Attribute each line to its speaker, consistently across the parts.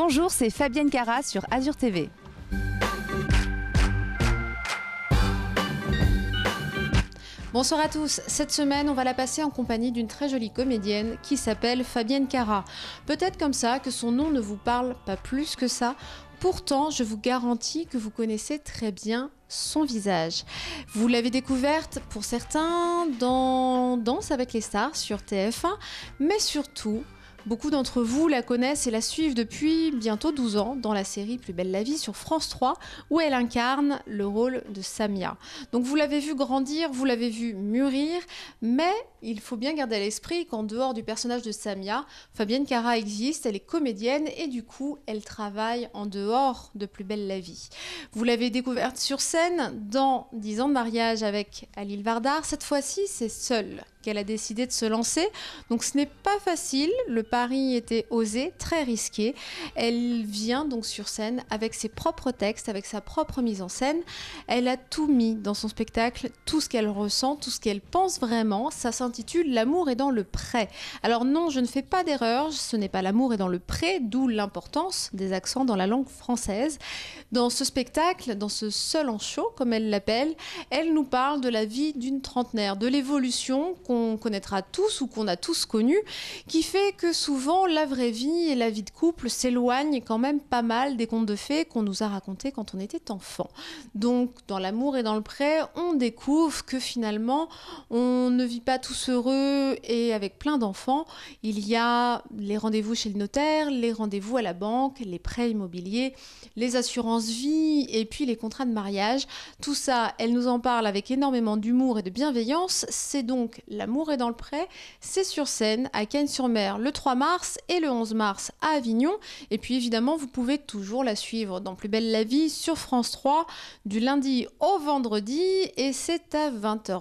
Speaker 1: Bonjour, c'est Fabienne Cara sur Azur TV. Bonsoir à tous. Cette semaine, on va la passer en compagnie d'une très jolie comédienne qui s'appelle Fabienne Cara. Peut-être comme ça que son nom ne vous parle pas plus que ça. Pourtant, je vous garantis que vous connaissez très bien son visage. Vous l'avez découverte pour certains dans Danse avec les stars sur TF1, mais surtout, beaucoup d'entre vous la connaissent et la suivent depuis bientôt 12 ans dans la série Plus belle la vie sur France 3 où elle incarne le rôle de Samia. Donc vous l'avez vu grandir, vous l'avez vu mûrir, mais il faut bien garder à l'esprit qu'en dehors du personnage de Samia, Fabienne Cara existe, elle est comédienne et du coup elle travaille en dehors de Plus belle la vie. Vous l'avez découverte sur scène dans 10 ans de mariage avec Alil Vardar. Cette fois-ci, c'est seule qu'elle a décidé de se lancer. Donc ce n'est pas facile, le pari était osé, très risqué. Elle vient donc sur scène avec ses propres textes, avec sa propre mise en scène. Elle a tout mis dans son spectacle, tout ce qu'elle ressent, tout ce qu'elle pense vraiment. Ça s'intitule L'amour est dans le pré. Alors non, je ne fais pas d'erreur, ce n'est pas l'amour est dans le pré, d'où l'importance des accents dans la langue française. Dans ce spectacle, dans ce seul en show, comme elle l'appelle, elle nous parle de la vie d'une trentenaire, de l'évolution qu'on connaîtra tous ou qu'on a tous connu, qui fait que souvent la vraie vie et la vie de couple s'éloignent quand même pas mal des contes de fées qu'on nous a racontés quand on était enfant. Donc dans L'amour et dans le pré, on découvre que finalement on ne vit pas tous heureux et avec plein d'enfants. Il y a les rendez-vous chez le notaire, les rendez-vous à la banque, les prêts immobiliers, les assurances vie et puis les contrats de mariage. Tout ça, elle nous en parle avec énormément d'humour et de bienveillance. C'est donc L'amour est dans le pré, c'est sur scène à Cagnes-sur-Mer le 3 mars et le 11 mars à Avignon. Et puis évidemment, vous pouvez toujours la suivre dans Plus belle la vie sur France 3 du lundi au vendredi et c'est à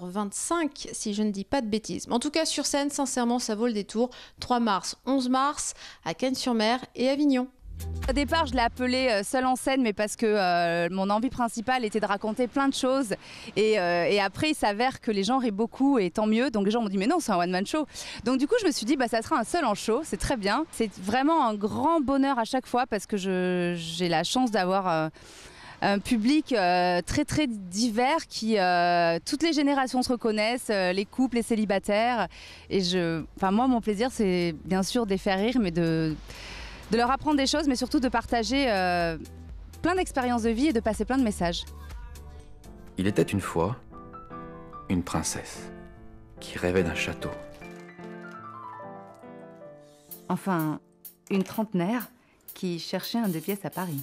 Speaker 1: 20h25 si je ne dis pas de bêtises. Mais en tout cas, sur scène, sincèrement, ça vaut le détour. 3 mars, 11 mars à Cagnes-sur-Mer et Avignon. Au départ, je l'ai appelée seule en scène, mais parce que mon envie principale était de raconter plein de choses. Et après, il s'avère que les gens rient beaucoup, et tant mieux. Donc les gens m'ont dit, mais non, c'est un one-man show. Donc du coup, je me suis dit, bah, ça sera un seul en show, c'est très bien. C'est vraiment un grand bonheur à chaque fois, parce que j'ai la chance d'avoir un public très très divers qui toutes les générations se reconnaissent, les couples, les célibataires. Et moi, mon plaisir, c'est bien sûr de les faire rire, mais de leur apprendre des choses, mais surtout de partager plein d'expériences de vie et de passer plein de messages.
Speaker 2: Il était une fois une princesse qui rêvait d'un château.
Speaker 1: Enfin, une trentenaire qui cherchait un 2 pièces à Paris.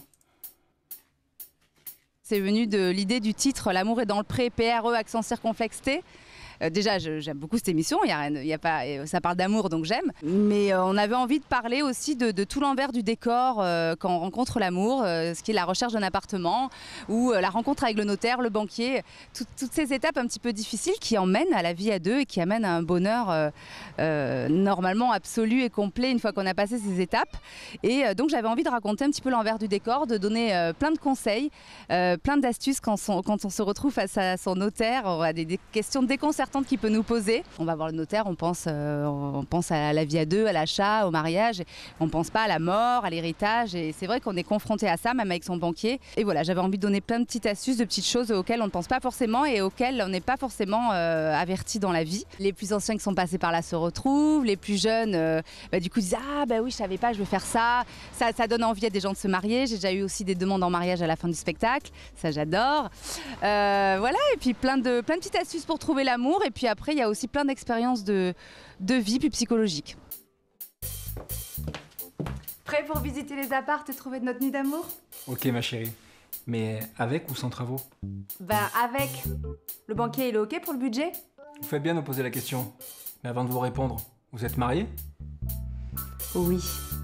Speaker 1: C'est venu de l'idée du titre L'amour est dans le pré, PRE, accent circonflexe T. Déjà, j'aime beaucoup cette émission, ça parle d'amour, donc j'aime. Mais on avait envie de parler aussi de tout l'envers du décor quand on rencontre l'amour, ce qui est la recherche d'un appartement, ou la rencontre avec le notaire, le banquier, toutes ces étapes un petit peu difficiles qui emmènent à la vie à deux et qui amènent à un bonheur normalement absolu et complet une fois qu'on a passé ces étapes. Et donc j'avais envie de raconter un petit peu l'envers du décor, de donner plein de conseils, plein d'astuces quand on se retrouve face à son notaire. On a des questions déconcertantes qu'il peut nous poser. On va voir le notaire, on pense à la vie à deux, à l'achat, au mariage. On pense pas à la mort, à l'héritage. Et c'est vrai qu'on est confronté à ça, même avec son banquier. Et voilà, j'avais envie de donner plein de petites astuces, de petites choses auxquelles on ne pense pas forcément et auxquelles on n'est pas forcément averti dans la vie. Les plus anciens qui sont passés par là se retrouvent. Les plus jeunes, du coup, disent « Ah, bah oui, je savais pas, je veux faire ça. » Ça donne envie à des gens de se marier. J'ai déjà eu aussi des demandes en mariage à la fin du spectacle. Ça, j'adore. Voilà, et puis plein de petites astuces pour trouver l'amour. Et puis après, il y a aussi plein d'expériences de vie plus psychologiques. Prêt pour visiter les apparts et trouver notre nid d'amour?
Speaker 3: Ok ma chérie, mais avec ou sans travaux?
Speaker 1: Bah avec. Le banquier, il est ok pour le budget?
Speaker 3: Vous faites bien de me poser la question. Mais avant de vous répondre, vous êtes mariés?
Speaker 1: Oui.